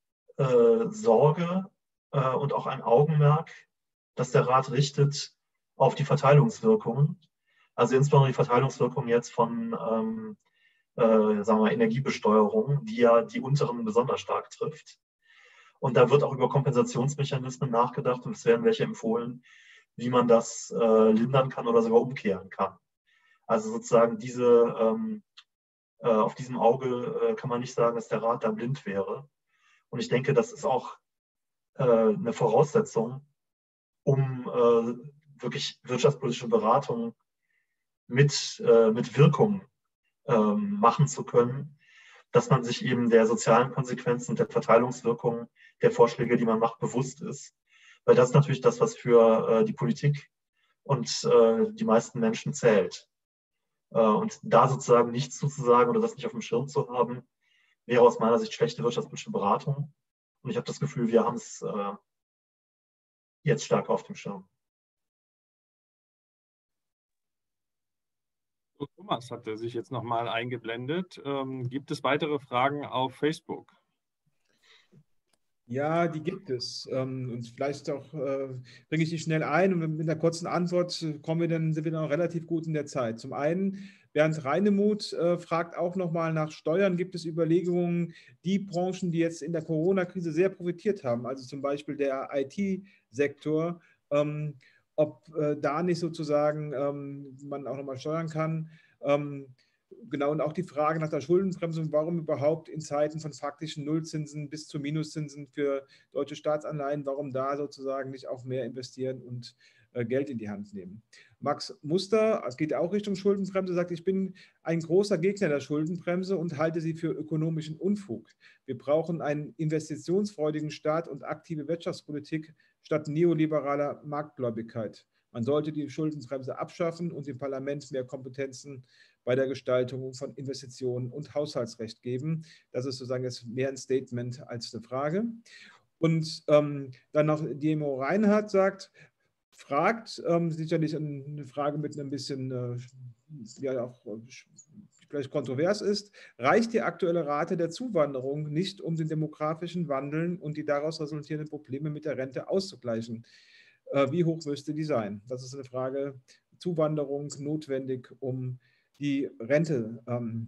Speaker 2: Sorge und auch ein Augenmerk, das der Rat richtet auf die Verteilungswirkungen. Also insbesondere die Verteilungswirkung jetzt von sagen wir mal, Energiebesteuerung, die ja die Unteren besonders stark trifft. Und da wird auch über Kompensationsmechanismen nachgedacht und es werden welche empfohlen, wie man das lindern kann oder sogar umkehren kann. Also sozusagen auf diesem Auge kann man nicht sagen, dass der Rat da blind wäre. Und ich denke, das ist auch eine Voraussetzung, um wirklich wirtschaftspolitische Beratung mit Wirkung machen zu können, dass man sich eben der sozialen Konsequenzen und der Verteilungswirkungen der Vorschläge, die man macht, bewusst ist. Weil das ist natürlich das, was für die Politik und die meisten Menschen zählt. Und da sozusagen nichts zuzusagen oder das nicht auf dem Schirm zu haben, wäre aus meiner Sicht schlechte wirtschaftspolitische Beratung. Und ich habe das Gefühl, wir haben es jetzt stark auf dem Schirm.
Speaker 1: Thomas hatte sich jetzt nochmal eingeblendet. Gibt es weitere Fragen auf Facebook?
Speaker 3: Ja, die gibt es. Und vielleicht auch bringe ich die schnell ein und mit einer kurzen Antwort sind wir dann noch relativ gut in der Zeit. Zum einen, Bernd Reinemuth fragt auch nochmal nach Steuern. Gibt es Überlegungen, die Branchen, die jetzt in der Corona-Krise sehr profitiert haben, also zum Beispiel der IT-Sektor, ob da nicht sozusagen man auch nochmal steuern kann? Genau, und auch die Frage nach der Schuldenbremse, warum überhaupt in Zeiten von faktischen Nullzinsen bis zu Minuszinsen für deutsche Staatsanleihen, warum da sozusagen nicht auch mehr investieren und Geld in die Hand nehmen. Max Muster, es geht auch Richtung Schuldenbremse, sagt, ich bin ein großer Gegner der Schuldenbremse und halte sie für ökonomischen Unfug. Wir brauchen einen investitionsfreudigen Staat und aktive Wirtschaftspolitik statt neoliberaler Marktgläubigkeit. Man sollte die Schuldenbremse abschaffen und dem Parlament mehr Kompetenzen bei der Gestaltung von Investitionen und Haushaltsrecht geben. Das ist sozusagen jetzt mehr ein Statement als eine Frage. Und dann noch Demo Reinhardt fragt, sicherlich eine Frage mit ein bisschen, ja auch vielleicht kontrovers ist, reicht die aktuelle Rate der Zuwanderung nicht, um den demografischen Wandel und die daraus resultierenden Probleme mit der Rente auszugleichen? Wie hoch müsste die sein? Das ist eine Frage, Zuwanderung notwendig, um die Rente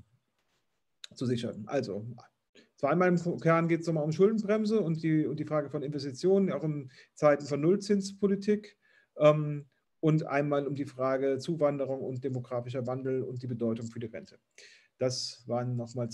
Speaker 3: zu sichern. Also zweimal im Kern geht es nochmal um Schuldenbremse und die Frage von Investitionen, auch in Zeiten von Nullzinspolitik. Und einmal um die Frage Zuwanderung und demografischer Wandel und die Bedeutung für die Rente. Das waren nochmal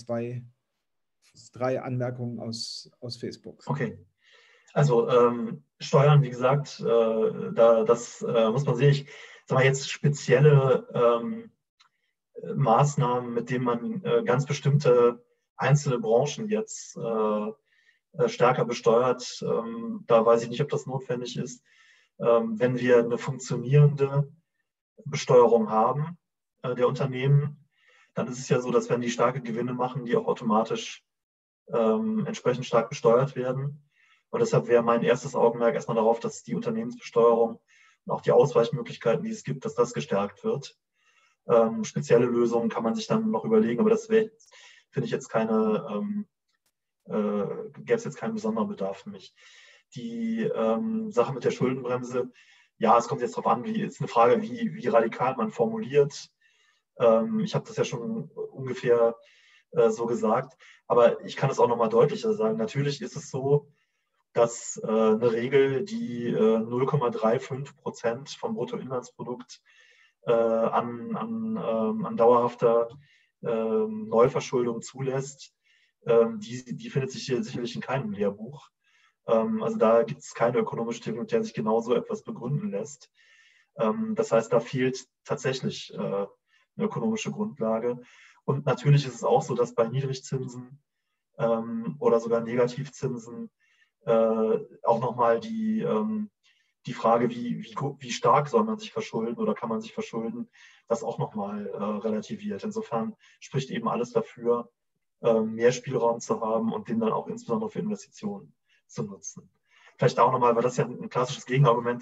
Speaker 3: drei Anmerkungen aus Facebook.
Speaker 2: Okay. Also Steuern, wie gesagt, das muss man sehen. Ich sage mal jetzt spezielle Maßnahmen, mit denen man ganz bestimmte einzelne Branchen jetzt stärker besteuert. Da weiß ich nicht, ob das notwendig ist. Wenn wir eine funktionierende Besteuerung haben der Unternehmen, dann ist es ja so, dass wenn die starke Gewinne machen, die auch automatisch entsprechend stark besteuert werden. Und deshalb wäre mein erstes Augenmerk erstmal darauf, dass die Unternehmensbesteuerung und auch die Ausweichmöglichkeiten, die es gibt, dass das gestärkt wird. Spezielle Lösungen kann man sich dann noch überlegen, aber das wäre, finde ich, jetzt gäbe es jetzt keinen besonderen Bedarf für mich. Die Sache mit der Schuldenbremse, ja, es kommt jetzt darauf an, ist eine Frage, wie radikal man formuliert. Ich habe das ja schon ungefähr so gesagt, aber ich kann es auch noch mal deutlicher sagen. Natürlich ist es so, dass eine Regel, die 0,35% vom Bruttoinlandsprodukt an dauerhafter Neuverschuldung zulässt, die findet sich hier sicherlich in keinem Lehrbuch. Also da gibt es keine ökonomische Theorie, mit der sich genau so etwas begründen lässt. Das heißt, da fehlt tatsächlich eine ökonomische Grundlage. Und natürlich ist es auch so, dass bei Niedrigzinsen oder sogar Negativzinsen auch nochmal die Frage, wie stark soll man sich verschulden oder kann man sich verschulden, das auch nochmal relativiert. Insofern spricht eben alles dafür, mehr Spielraum zu haben und den dann auch insbesondere für Investitionen zu nutzen. Vielleicht auch nochmal, weil das ja ein klassisches Gegenargument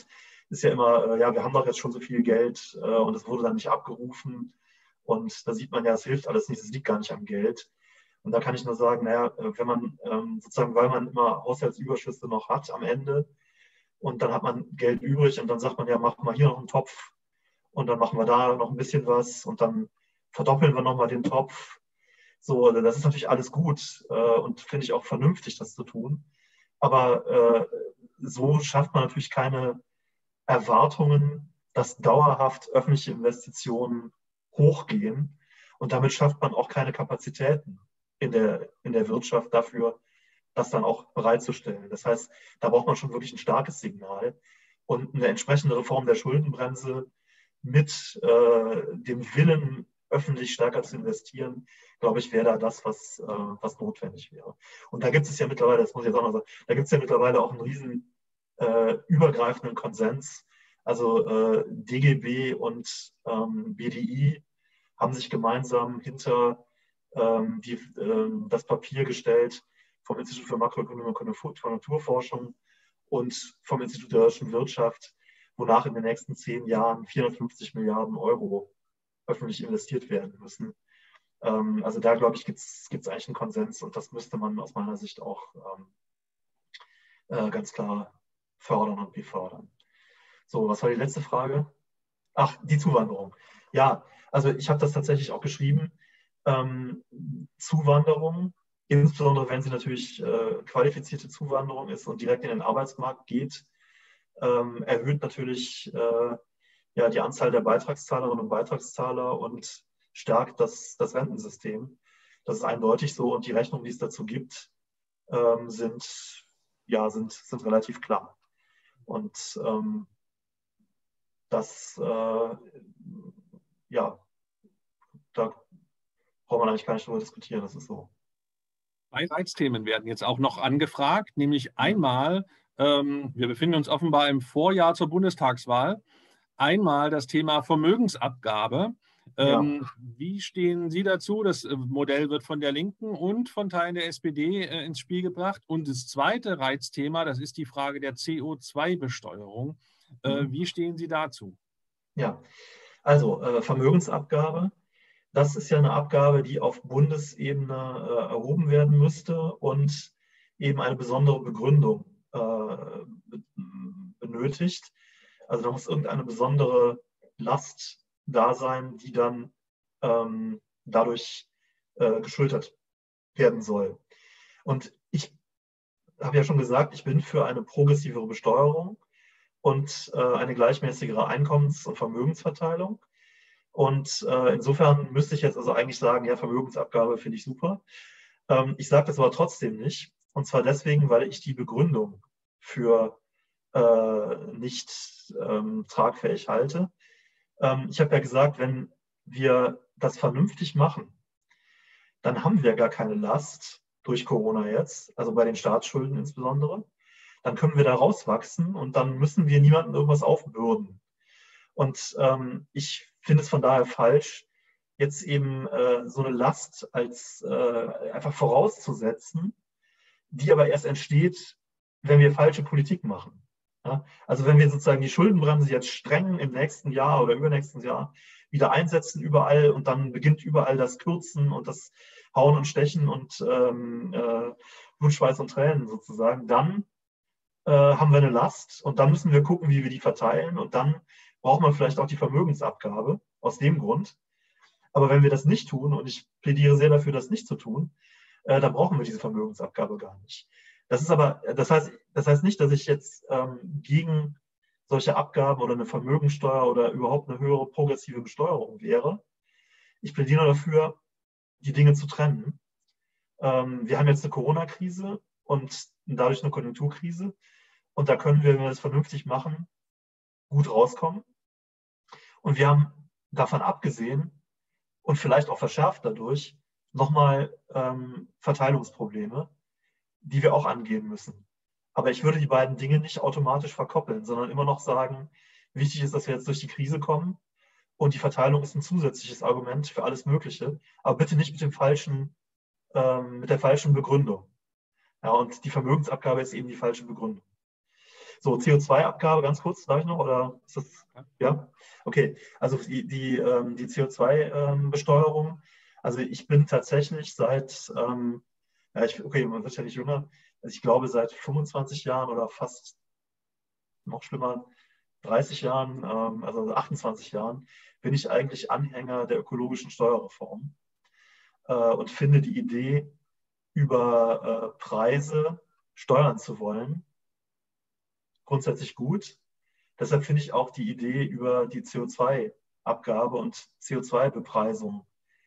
Speaker 2: ist ja immer, ja, wir haben doch jetzt schon so viel Geld und es wurde dann nicht abgerufen. Und da sieht man ja, es hilft alles nicht, es liegt gar nicht am Geld. Und da kann ich nur sagen, naja, wenn man sozusagen, weil man immer Haushaltsüberschüsse noch hat am Ende und dann hat man Geld übrig und dann sagt man, ja, machen wir hier noch einen Topf und dann machen wir da noch ein bisschen was und dann verdoppeln wir nochmal den Topf. So, das ist natürlich alles gut und finde ich auch vernünftig, das zu tun. Aber so schafft man natürlich keine Erwartungen, dass dauerhaft öffentliche Investitionen hochgehen. Und damit schafft man auch keine Kapazitäten in der Wirtschaft dafür, das dann auch bereitzustellen. Das heißt, da braucht man schon wirklich ein starkes Signal. Und eine entsprechende Reform der Schuldenbremse mit dem Willen, öffentlich stärker zu investieren, glaube ich, wäre da das, was notwendig wäre. Und da gibt es ja mittlerweile, das muss ich jetzt auch noch sagen, da gibt es ja mittlerweile auch einen riesen übergreifenden Konsens. Also DGB und BDI haben sich gemeinsam hinter das Papier gestellt vom Institut für Makroökonomie und Konjunkturforschung und vom Institut der deutschen Wirtschaft, wonach in den nächsten 10 Jahren 450 Milliarden Euro öffentlich investiert werden müssen. Also da, glaube ich, gibt es eigentlich einen Konsens und das müsste man aus meiner Sicht auch ganz klar fördern und befördern. So, was war die letzte Frage? Ach, die Zuwanderung. Ja, also ich habe das tatsächlich auch geschrieben. Zuwanderung, insbesondere wenn sie natürlich qualifizierte Zuwanderung ist und direkt in den Arbeitsmarkt geht, erhöht natürlich ja, die Anzahl der Beitragszahlerinnen und Beitragszahler und stärkt das Rentensystem. Das ist eindeutig so und die Rechnungen, die es dazu gibt, sind relativ klar. Und ja, da braucht man eigentlich gar nicht drüber diskutieren, das ist so.
Speaker 1: 2 Reizthemen werden jetzt auch noch angefragt, nämlich einmal, wir befinden uns offenbar im Vorjahr zur Bundestagswahl, einmal das Thema Vermögensabgabe. Wie stehen Sie dazu? Das Modell wird von der Linken und von Teilen der SPD ins Spiel gebracht. Und das zweite Reizthema, das ist die Frage der CO2-Besteuerung. Wie stehen Sie dazu?
Speaker 2: Ja, also Vermögensabgabe, das ist ja eine Abgabe, die auf Bundesebene erhoben werden müsste und eben eine besondere Begründung benötigt. Also da muss irgendeine besondere Last da sein, die dann dadurch geschultert werden soll. Und ich habe ja schon gesagt, ich bin für eine progressivere Besteuerung und eine gleichmäßigere Einkommens- und Vermögensverteilung. Und insofern müsste ich jetzt also eigentlich sagen, ja, Vermögensabgabe finde ich super. Ich sage das aber trotzdem nicht. Und zwar deswegen, weil ich die Begründung für nicht tragfähig halte. Ich habe ja gesagt, wenn wir das vernünftig machen, dann haben wir gar keine Last durch Corona jetzt, also bei den Staatsschulden insbesondere. Dann können wir da rauswachsen und dann müssen wir niemandem irgendwas aufbürden. Und ich finde es von daher falsch, jetzt eben so eine Last als einfach vorauszusetzen, die aber erst entsteht, wenn wir falsche Politik machen. Ja? Also wenn wir sozusagen die Schuldenbremse jetzt streng im nächsten Jahr oder übernächsten Jahr wieder einsetzen überall und dann beginnt überall das Kürzen und das Hauen und Stechen und Blut, Schweiß und Tränen sozusagen, dann haben wir eine Last und dann müssen wir gucken, wie wir die verteilen und dann braucht man vielleicht auch die Vermögensabgabe aus dem Grund. Aber wenn wir das nicht tun, und ich plädiere sehr dafür, das nicht zu tun, dann brauchen wir diese Vermögensabgabe gar nicht. Das heißt nicht, dass ich jetzt gegen solche Abgaben oder eine Vermögensteuer oder überhaupt eine höhere progressive Besteuerung wäre. Ich plädiere dafür, die Dinge zu trennen. Wir haben jetzt eine Corona-Krise und dadurch eine Konjunkturkrise. Und da können wir, wenn wir das vernünftig machen, gut rauskommen. Und wir haben davon abgesehen und vielleicht auch verschärft dadurch nochmal Verteilungsprobleme, die wir auch angehen müssen. Aber ich würde die beiden Dinge nicht automatisch verkoppeln, sondern immer noch sagen, wichtig ist, dass wir jetzt durch die Krise kommen und die Verteilung ist ein zusätzliches Argument für alles Mögliche, aber bitte nicht mit der falschen Begründung. Ja, und die Vermögensabgabe ist eben die falsche Begründung. So, CO2-Abgabe ganz kurz, darf ich noch? Oder ist das, ja? Okay, also die CO2-Besteuerung. Also ich bin tatsächlich seit, okay, man wird ja nicht jünger, also ich glaube seit 25 Jahren oder fast noch schlimmer, 30 Jahren, also 28 Jahren, bin ich eigentlich Anhänger der ökologischen Steuerreform und finde die Idee, über Preise steuern zu wollen, grundsätzlich gut. Deshalb finde ich auch die Idee über die CO2-Abgabe und CO2-Bepreisung,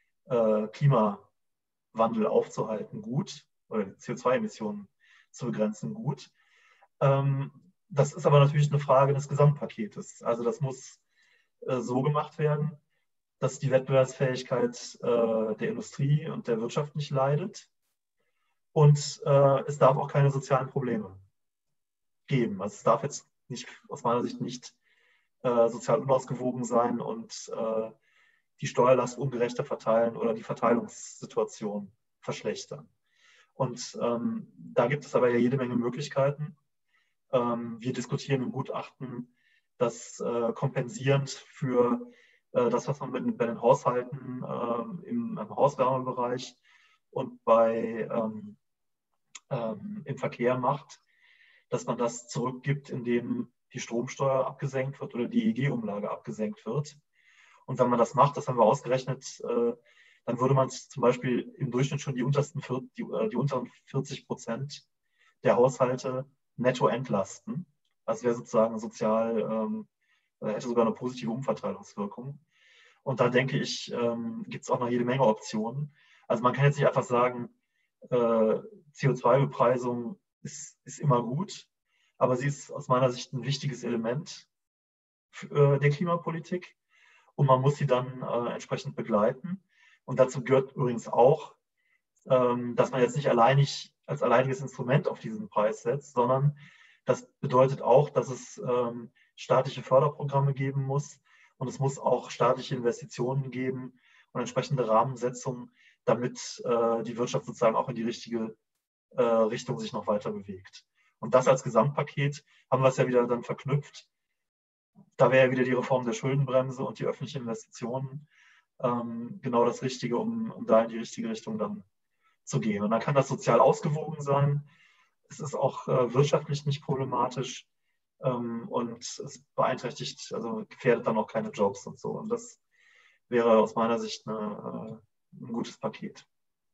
Speaker 2: Klimawandel aufzuhalten, gut, oder CO2-Emissionen zu begrenzen, gut. Das ist aber natürlich eine Frage des Gesamtpaketes. Also das muss so gemacht werden, dass die Wettbewerbsfähigkeit der Industrie und der Wirtschaft nicht leidet. Und es darf auch keine sozialen Probleme geben. Also es darf jetzt nicht, aus meiner Sicht nicht sozial unausgewogen sein und die Steuerlast ungerechter verteilen oder die Verteilungssituation verschlechtern. Und da gibt es aber ja jede Menge Möglichkeiten. Wir diskutieren im Gutachten, dass kompensierend für das, was man bei den Haushalten im Hauswärmebereich und im Verkehr macht, dass man das zurückgibt, indem die Stromsteuer abgesenkt wird oder die EEG-Umlage abgesenkt wird. Und wenn man das macht, das haben wir ausgerechnet, dann würde man zum Beispiel im Durchschnitt schon die unteren 40% der Haushalte netto entlasten. Das wäre sozusagen sozial, hätte sogar eine positive Umverteilungswirkung. Und da denke ich, gibt es auch noch jede Menge Optionen. Also man kann jetzt nicht einfach sagen, CO2-Bepreisung ist immer gut, aber sie ist aus meiner Sicht ein wichtiges Element der Klimapolitik und man muss sie dann entsprechend begleiten. Und dazu gehört übrigens auch, dass man jetzt nicht als alleiniges Instrument auf diesen Preis setzt, sondern das bedeutet auch, dass es staatliche Förderprogramme geben muss und es muss auch staatliche Investitionen geben und entsprechende Rahmensetzungen, damit die Wirtschaft sozusagen auch in die richtige Richtung sich noch weiter bewegt. Und das als Gesamtpaket haben wir es ja wieder dann verknüpft. Da wäre ja wieder die Reform der Schuldenbremse und die öffentlichen Investitionen genau das Richtige, um da in die richtige Richtung dann zu gehen. Und dann kann das sozial ausgewogen sein. Es ist auch wirtschaftlich nicht problematisch und es beeinträchtigt, also gefährdet dann auch keine Jobs und so. Und das wäre aus meiner Sicht ein gutes Paket.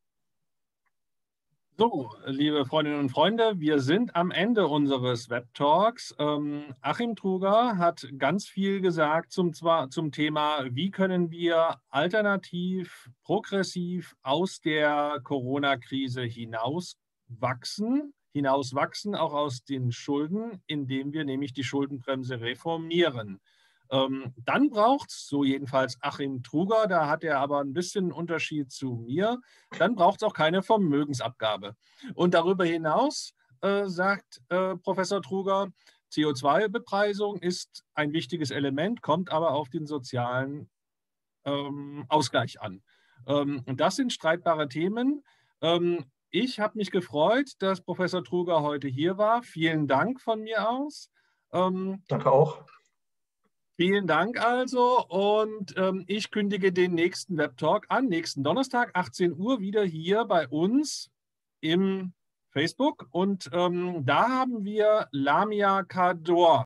Speaker 1: So, liebe Freundinnen und Freunde, wir sind am Ende unseres Webtalks. Achim Truger hat ganz viel gesagt zum Thema, wie können wir alternativ, progressiv aus der Corona-Krise hinauswachsen, auch aus den Schulden, indem wir nämlich die Schuldenbremse reformieren. Dann braucht es, so jedenfalls Achim Truger, da hat er aber ein bisschen einen Unterschied zu mir, dann braucht es auch keine Vermögensabgabe. Und darüber hinaus sagt Professor Truger, CO2-Bepreisung ist ein wichtiges Element, kommt aber auf den sozialen Ausgleich an. Und das sind streitbare Themen. Ich habe mich gefreut, dass Professor Truger heute hier war. Vielen Dank von mir aus.
Speaker 2: Danke auch.
Speaker 1: Vielen Dank also und ich kündige den nächsten Webtalk an, nächsten Donnerstag, 18 Uhr, wieder hier bei uns im Facebook und da haben wir Lamia Kador